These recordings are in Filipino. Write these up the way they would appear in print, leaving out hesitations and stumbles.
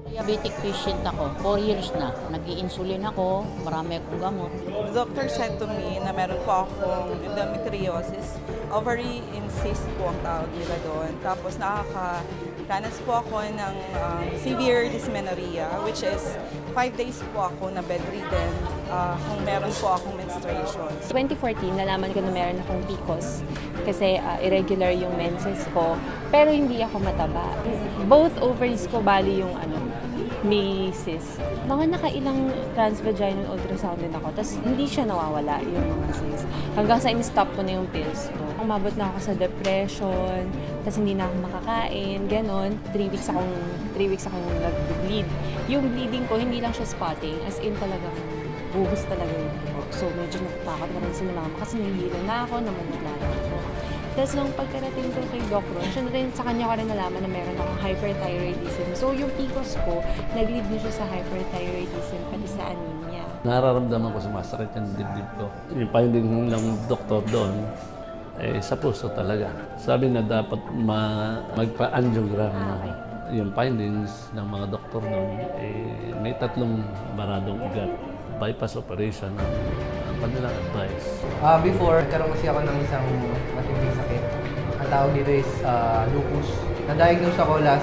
Diabetic patient ako, 4 years na. Nag-i-insulin ako, marami akong gamot. The doctor said to me na meron po akong endometriosis. Ovary cyst po ang tawag nila doon. Tapos nakakaranas po ako ng severe dysmenorrhea, which is 5 days po ako na bedridden kung meron po akong menstruation. 2014, nalaman ko na meron akong PCOS kasi irregular yung menses ko, pero hindi ako mataba. Both ovaries ko bali yung may cyst. Mga nakailang transvaginal ultrasound din ako, tapos hindi siya nawawala yung mga cyst. Hanggang sa in-stop ko na yung pills ko. Umabot na ako sa depression, tapos hindi na ako makakain, ganon. 3 weeks akong nag-bleed. Yung bleeding ko, hindi lang siya spotting, as in talagang buhos talaga yun. So medyo natatakot na rin sila mama kasi nahihilo na ako, namumula na ako. Tapos nung pagkarating ko kay Doc Ron, siya na rin, sa kanya ko rin nalaman na meron akong hyperthyroidism. So yung PCOS ko, nag-lead na siya sa hyperthyroidism pati sa anemia. Nararamdaman ko sumasakit yung dibdib ko. Yung finding ng doktor doon, sa puso talaga. Sabi na dapat magpa-angiogram na. Yung findings ng mga doktor doon, may 3 baradong ugat. Bypass operation ang kanilang advice. Before, nagkaroon kasi ako ng isang matinding sakit. Ang tawag dito is lupus. Na-diagnose ako last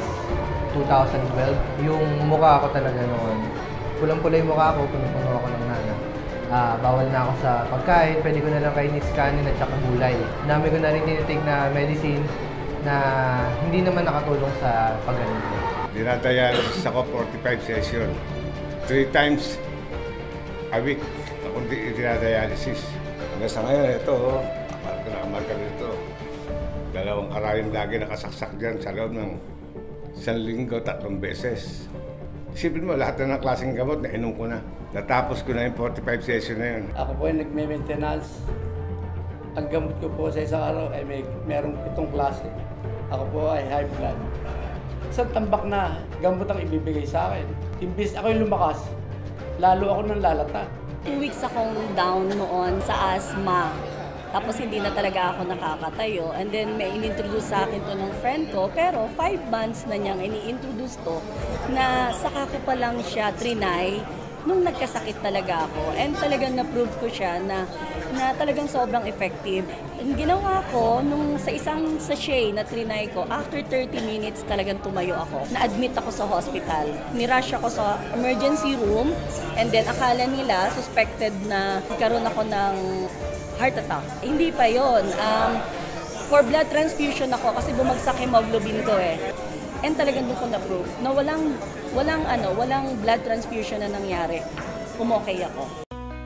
2012. Yung mukha ko talaga noon, pulang-pula yung mukha ko, punong-puno ako ng nana. Bawal na ako sa pagkain, pwede ko na lang kainin kanin at saka gulay. Dami ko na rin tinitake na medicine na hindi naman nakatulong sa paggaling ko. Dinadialysis ako 45 session. 3 times a week ako dinadialysis. Hanggang sa ngayon, ito, nakamarka nito. 2 karayong lagi nakasaksak dyan sa loob ng 1 linggo, 3 beses. Isipin mo, lahat na ng klaseng gamot na inom ko na. Natapos ko na yung 45 session na yun. Ako po ay nagme-maintenance. Ang gamot ko po sa isang araw ay merong 7 klase. Ako po ay high blood. Isang tambak na gamot ang ibibigay sa akin. Imbis ako yung lumakas, lalo ako nang lalata. 2 weeks akong down noon sa asthma. Tapos hindi na talaga ako nakakatayo. And then may inintroduce sa akin to ng friend ko. Pero 5 months na niyang ini-introduce to na saka ko pa lang siya trinay nung nagkasakit talaga ako. And talagang na-prove ko siya na talagang sobrang effective. Ang ginawa ko, nung sa isang sachet na trinay ko, after 30 minutes talagang tumayo ako. Na-admit ako sa hospital. Nirush ako sa emergency room and then akala nila suspected na karoon ako ng heart attack. Hindi pa yon. For blood transfusion ako kasi bumagsak hemoglobin ko eh. And talagang doon ko na-proof na walang blood transfusion na nangyari. Umokay ako.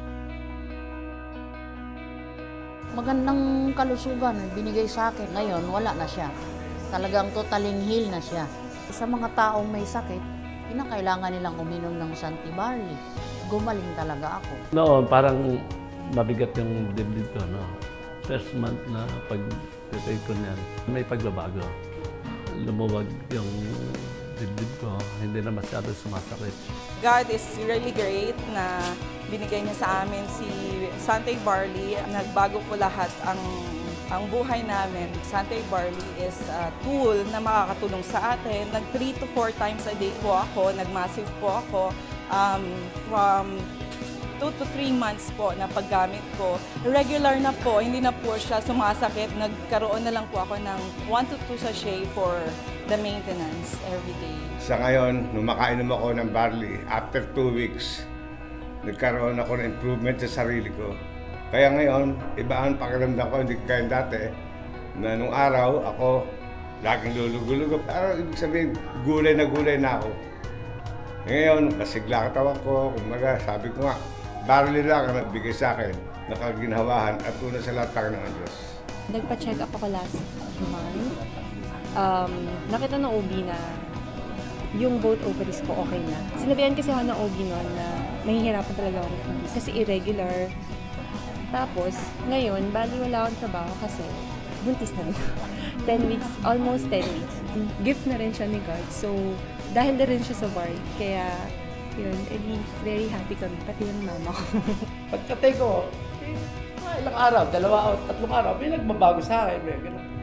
Magandang kalusugan binigay sa akin. Ngayon, wala na siya. Talagang totaling heal na siya. Sa mga taong may sakit, kinakailangan nilang uminom ng Santi Barley. Gumaling talaga ako. Noon, parang mabigat yung dibdib ko. No? First month na pag-take ko niyan, may pagbabago. Lumuwag yung dibdib ko, hindi na masyado sumasakit. God is really great na binigay niya sa amin si Santi Barley. Nagbago po lahat ang buhay namin. Santi Barley is a tool na makakatulong sa atin. Nag 3 to 4 times a day po ako, nag-massive po ako from 2 to 3 months po na paggamit ko. Regular na po, hindi na po siya sumasakit. Nagkaroon na lang po ako ng 1 to 2 sachet for the maintenance every day. Sa ngayon, nung makainom ako ng barley, after 2 weeks, nagkaroon ako ng improvement sa sarili ko. Kaya ngayon, iba ang pakiramdam ko, hindi kaya dati, na nung araw, ako laging lulugo-lugo. Pero ibig sabihin, gulay na ako. Ngayon, nasigla katawan ko, kumaga, sabi ko nga, barley lang ang nagbigay sa akin, nakaginawahan at una sa lahat ng Diyos. Nagpa-check up ako last month. Nakita ng OB na yung both ovaries ko okay na. Sinabihan kasi ako ng OB noon na mahihirapan talaga ako kasi irregular. Tapos, ngayon, bali wala akong trabaho kasi buntis na rin. 10 weeks, almost 10 weeks. Gift na rin siya ni God. So, dahil na rin siya sa bar. Kaya, yun, very happy kami, pati yung mama ko. Pagkatay ko, ilang araw, 2 o 3 araw, may nagbabago sa akin.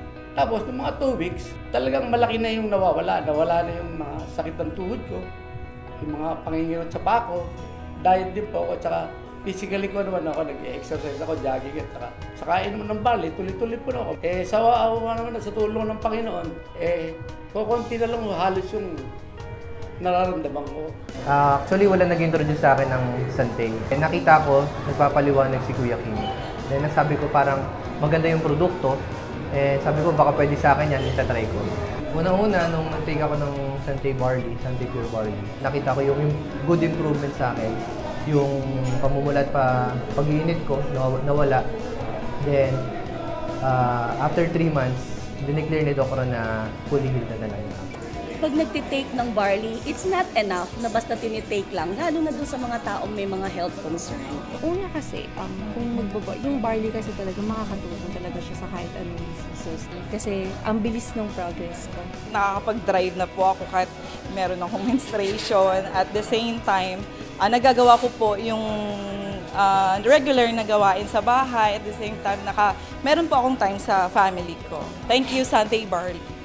Tapos, ng mga 2 weeks, talagang malaki na yung nawawala. Nawala na yung mga sakit ng tuhod ko. yung mga pangingirot sa pako, diet din po ako, tsaka physically ko naman ako, nag-exercise ako, jogging at sa kain naman ng barley, tuloy-tuloy po na ako. Sa awa naman, sa tulong ng Panginoon, kukunti na lang halos yung nararamdaman ko. Actually, wala nag-introduce sa akin ng Santay. Nakita ko, nagpapaliwanag si Kuya Kim. Then nasabi ko parang maganda yung produkto. Sabi ko baka pwede sa akin yan, itatry ko. Unang-una, nung nag-take ako ng Santay Barley, Santay Pure Barley, nakita ko yung good improvement sa akin. Yung pamumulat pag-iinit ko, nawala. Then, after 3 months, dineclare ni Dokro na fully healed na talaga. Pag nagtitake ng barley, it's not enough na basta tinitake lang, lalo na dun sa mga taong may mga health concern. Una kasi, kung yung barley kasi talaga makakatulong talaga siya sa kahit anong diseases. Kasi ang bilis ng progress ko. Nakakapag-drive na po ako kahit meron akong menstruation. At the same time, nagagawa ko po yung regular na gawain sa bahay. At the same time, meron po akong time sa family ko. Thank you, Santay Barley.